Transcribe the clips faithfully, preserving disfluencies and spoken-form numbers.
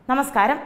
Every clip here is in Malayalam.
നമസ്കാരം.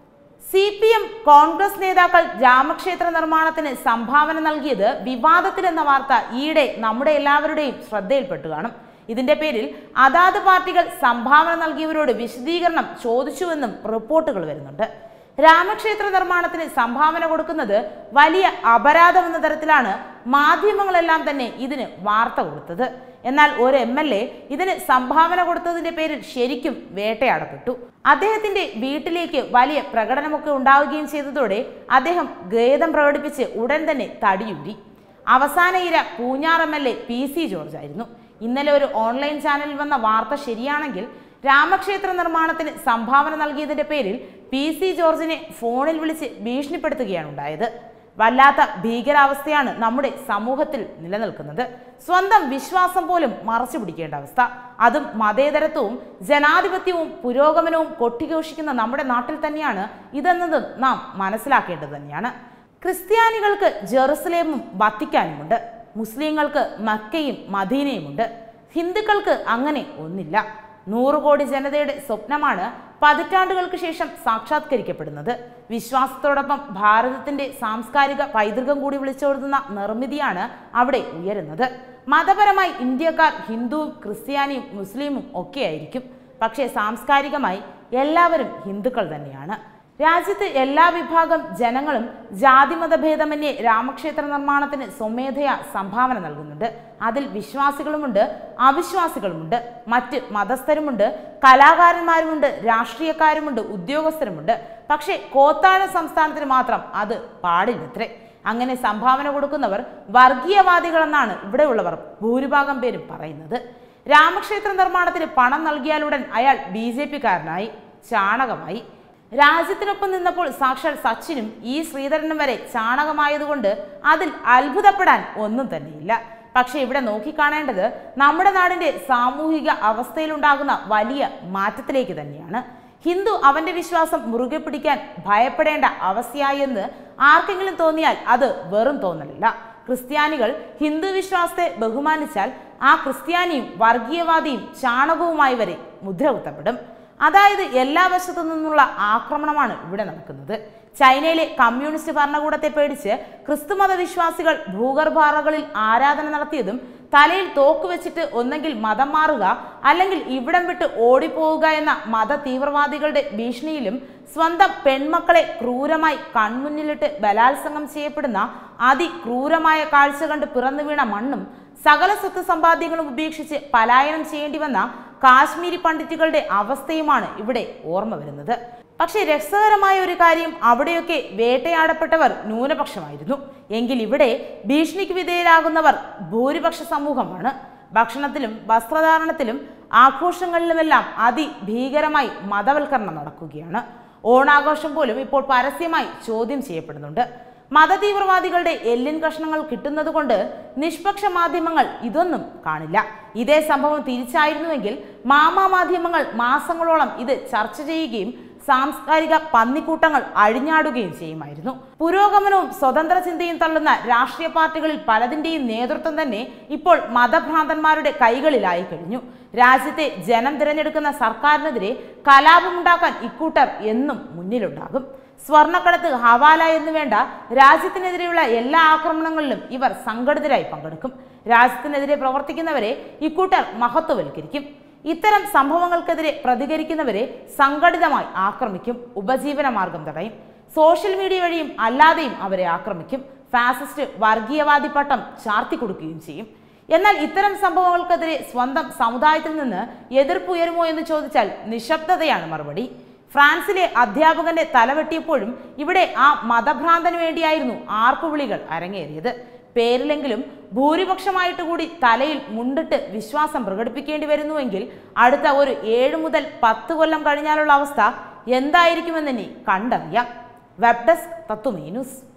സി പി എം കോൺഗ്രസ് നേതാക്കൾ രാമക്ഷേത്ര നിർമ്മാണത്തിന് സംഭാവന നൽകിയത് വിവാദത്തിലെന്ന വാർത്ത ഈയിടെ നമ്മുടെ എല്ലാവരുടെയും ശ്രദ്ധയിൽപ്പെട്ടു കാണും. ഇതിന്റെ പേരിൽ അതാത് പാർട്ടികൾ സംഭാവന നൽകിയവരോട് വിശദീകരണം ചോദിച്ചുവെന്നും റിപ്പോർട്ടുകൾ വരുന്നുണ്ട്. രാമക്ഷേത്ര നിർമ്മാണത്തിന് സംഭാവന കൊടുക്കുന്നത് വലിയ അപരാധമെന്ന തരത്തിലാണ് മാധ്യമങ്ങളെല്ലാം തന്നെ ഇതിന് വാർത്ത കൊടുത്തത്. എന്നാൽ ഒരു എം എൽ എ ഇതിന് സംഭാവന കൊടുത്തതിന്റെ പേരിൽ ശരിക്കും വേട്ടയാടപ്പെട്ടു. അദ്ദേഹത്തിന്റെ വീട്ടിലേക്ക് വലിയ പ്രകടനമൊക്കെ ഉണ്ടാവുകയും ചെയ്തതോടെ അദ്ദേഹം ഖേദം പ്രകടിപ്പിച്ച് ഉടൻ തന്നെ തടിയൂരി. അവസാന ഇര Poonjar M L A P C George ആയിരുന്നു. ഇന്നലെ ഒരു ഓൺലൈൻ ചാനലിൽ വന്ന വാർത്ത ശരിയാണെങ്കിൽ രാമക്ഷേത്ര നിർമ്മാണത്തിന് സംഭാവന നൽകിയതിന്റെ പേരിൽ പി സി ജോർജിനെ ഫോണിൽ വിളിച്ച് ഭീഷണിപ്പെടുത്തുകയാണ് ഉണ്ടായത്. വല്ലാത്ത ഭീകരാവസ്ഥയാണ് നമ്മുടെ സമൂഹത്തിൽ നിലനിൽക്കുന്നത്. സ്വന്തം വിശ്വാസം പോലും മറച്ചു പിടിക്കേണ്ട അവസ്ഥ, അതും മതേതരത്വവും ജനാധിപത്യവും പുരോഗമനവും കൊട്ടിഘോഷിക്കുന്ന നമ്മുടെ നാട്ടിൽ തന്നെയാണ് ഇതെന്നത് നാം മനസ്സിലാക്കേണ്ടത് തന്നെയാണ്. ക്രിസ്ത്യാനികൾക്ക് ജെറുസലേമും വത്തിക്കാനുമുണ്ട്, മുസ്ലിങ്ങൾക്ക് മക്കയും മദീനയുമുണ്ട്. ഹിന്ദുക്കൾക്ക് അങ്ങനെ ഒന്നില്ല. നൂറ് കോടി ജനതയുടെ സ്വപ്നമാണ് പതിറ്റാണ്ടുകൾക്ക് ശേഷം സാക്ഷാത്കരിക്കപ്പെടുന്നത്. വിശ്വാസത്തോടൊപ്പം ഭാരതത്തിന്റെ സാംസ്കാരിക പൈതൃകം കൂടി വിളിച്ചോടുന്ന നിർമ്മിതിയാണ് അവിടെ ഉയരുന്നത്. മതപരമായി ഇന്ത്യക്കാർ ഹിന്ദുവും ക്രിസ്ത്യാനിയും മുസ്ലിമും ഒക്കെ ആയിരിക്കും, പക്ഷേ സാംസ്കാരികമായി എല്ലാവരും ഹിന്ദുക്കൾ തന്നെയാണ്. രാജ്യത്ത് എല്ലാ വിഭാഗം ജനങ്ങളും ജാതിമതഭേദമന്യേ രാമക്ഷേത്ര നിർമ്മാണത്തിന് സ്വമേധയാ സംഭാവന നൽകുന്നുണ്ട്. അതിൽ വിശ്വാസികളുമുണ്ട്, അവിശ്വാസികളുമുണ്ട്, മറ്റ് മതസ്ഥരുമുണ്ട്, കലാകാരന്മാരുമുണ്ട്, രാഷ്ട്രീയക്കാരുമുണ്ട്, ഉദ്യോഗസ്ഥരുമുണ്ട്. പക്ഷേ കോത്താഴ സംസ്ഥാനത്തിന് മാത്രം അത് പാടില്ലത്രേ. അങ്ങനെ സംഭാവന കൊടുക്കുന്നവർ വർഗീയവാദികളെന്നാണ് ഇവിടെയുള്ളവർ ഭൂരിഭാഗം പേരും പറയുന്നത്. രാമക്ഷേത്ര നിർമ്മാണത്തിന് പണം നൽകിയാലുടൻ അയാൾ ബി ജെ പിക്കാരനായി, ചാണകമായി. രാജ്യത്തിനൊപ്പം നിന്നപ്പോൾ സാക്ഷാൽ സച്ചിനും ഈ ശ്രീധരനും വരെ ചാണകമായതുകൊണ്ട് അതിൽ അത്ഭുതപ്പെടാൻ ഒന്നും തന്നെയില്ല. പക്ഷെ ഇവിടെ നോക്കിക്കാണേണ്ടത് നമ്മുടെ നാടിന്റെ സാമൂഹിക അവസ്ഥയിലുണ്ടാകുന്ന വലിയ മാറ്റത്തിലേക്ക് തന്നെയാണ്. ഹിന്ദു അവന്റെ വിശ്വാസം മുറുകെ പിടിക്കാൻ ഭയപ്പെടേണ്ട അവസ്ഥയായെന്ന് ആർക്കെങ്കിലും തോന്നിയാൽ അത് വെറും തോന്നലല്ല. ക്രിസ്ത്യാനികൾ ഹിന്ദു വിശ്വാസത്തെ ബഹുമാനിച്ചാൽ ആ ക്രിസ്ത്യാനിയും വർഗീയവാദിയും ചാണകവുമായി വരെ മുദ്ര കുത്തപ്പെടും. അതായത് എല്ലാ വശത്തു നിന്നുള്ള ആക്രമണമാണ് ഇവിടെ നടക്കുന്നത്. ചൈനയിലെ കമ്മ്യൂണിസ്റ്റ് ഭരണകൂടത്തെ പേടിച്ച് ക്രിസ്തുമത വിശ്വാസികൾ ഭൂഗർഭാറകളിൽ ആരാധന നടത്തിയതും തലയിൽ തോക്ക് വെച്ചിട്ട് ഒന്നെങ്കിൽ മതം മാറുക അല്ലെങ്കിൽ ഇവിടം വിട്ട് ഓടിപ്പോവുക എന്ന മത തീവ്രവാദികളുടെ ഭീഷണിയിലും സ്വന്തം പെൺമക്കളെ ക്രൂരമായി കൺമുന്നിലിട്ട് ബലാത്സംഗം ചെയ്യപ്പെടുന്ന അതിക്രൂരമായ കാഴ്ച കണ്ട് പിറന്നു വീണ മണ്ണും സകല സ്വത്ത് സമ്പാദ്യങ്ങളും ഉപേക്ഷിച്ച് പലായനം ചെയ്യേണ്ടി വന്ന കാശ്മീരി പണ്ഡിറ്റുകളുടെ അവസ്ഥയുമാണ് ഇവിടെ ഓർമ്മ വരുന്നത്. പക്ഷേ രസകരമായ ഒരു കാര്യം, അവിടെയൊക്കെ വേട്ടയാടപ്പെട്ടവർ ന്യൂനപക്ഷമായിരുന്നു എങ്കിൽ ഇവിടെ ഭീഷണിക്ക് വിധേയരാകുന്നവർ ഭൂരിപക്ഷ സമൂഹമാണ്. ഭക്ഷണത്തിലും വസ്ത്രധാരണത്തിലും ആഘോഷങ്ങളിലുമെല്ലാം അതിഭീകരമായി മതവൽക്കരണം നടക്കുകയാണ്. ഓണാഘോഷം പോലും ഇപ്പോൾ പരസ്യമായി ചോദ്യം ചെയ്യപ്പെടുന്നുണ്ട്. മതതീവ്രവാദികളുടെ എല്ലിൻ കഷ്ണങ്ങൾ കിട്ടുന്നത് കൊണ്ട് നിഷ്പക്ഷ മാധ്യമങ്ങൾ ഇതൊന്നും കാണില്ല. ഇതേ സംഭവം തിരിച്ചായിരുന്നുവെങ്കിൽ മാമാ മാധ്യമങ്ങൾ മാസങ്ങളോളം ഇത് ചർച്ച ചെയ്യുകയും സാംസ്കാരിക പന്നിക്കൂട്ടങ്ങൾ അഴിഞ്ഞാടുകയും ചെയ്യുമായിരുന്നു. പുരോഗമനവും സ്വതന്ത്ര ചിന്തയും തള്ളുന്ന രാഷ്ട്രീയ പാർട്ടികളിൽ പലതിന്റെയും നേതൃത്വം തന്നെ ഇപ്പോൾ മതഭ്രാന്തന്മാരുടെ കൈകളിലായി കഴിഞ്ഞു. രാജ്യത്തെ ജനം തിരഞ്ഞെടുക്കുന്ന സർക്കാരിനെതിരെ കലാപമുണ്ടാക്കാൻ ഇക്കൂട്ടർ എന്നും മുന്നിലുണ്ടാകും. സ്വർണ്ണക്കടത്ത്, ഹവാല എന്ന് വേണ്ട രാജ്യത്തിനെതിരെയുള്ള എല്ലാ ആക്രമണങ്ങളിലും ഇവർ സംഘടിതരായി പങ്കെടുക്കും. രാജ്യത്തിനെതിരെ പ്രവർത്തിക്കുന്നവരെ ഇക്കൂട്ടർ മഹത്വവൽക്കരിക്കും. ഇത്തരം സംഭവങ്ങൾക്കെതിരെ പ്രതികരിക്കുന്നവരെ സംഘടിതമായി ആക്രമിക്കും, ഉപജീവന മാർഗം തടയും. സോഷ്യൽ മീഡിയ വഴിയും അല്ലാതെയും അവരെ ആക്രമിക്കും. ഫാസിസ്റ്റ് വർഗീയവാദി പട്ടം ചാർത്തി കൊടുക്കുകയും ചെയ്യും. എന്നാൽ ഇത്തരം സംഭവങ്ങൾക്കെതിരെ സ്വന്തം സമുദായത്തിൽ നിന്ന് എതിർപ്പുയരുമോ എന്ന് ചോദിച്ചാൽ നിശബ്ദതയാണ് മറുപടി. ഫ്രാൻസിലെ അധ്യാപകന്റെ തലവെട്ടിയപ്പോഴും ഇവിടെ ആ മതഭ്രാന്തന് വേണ്ടിയായിരുന്നു ആർപ്പുവിളികൾ അരങ്ങേറിയത്. പേരിലെങ്കിലും ഭൂരിപക്ഷമായിട്ട് കൂടി തലയിൽ മുണ്ടിട്ട് വിശ്വാസം പ്രകടിപ്പിക്കേണ്ടി വരുന്നുവെങ്കിൽ അടുത്ത ഒരു ഏഴ് മുതൽ പത്ത് കൊല്ലം കഴിഞ്ഞാലുള്ള അവസ്ഥ എന്തായിരിക്കുമെന്ന് ഇനി കണ്ടറിയാം. Web desk Tatwamayi news.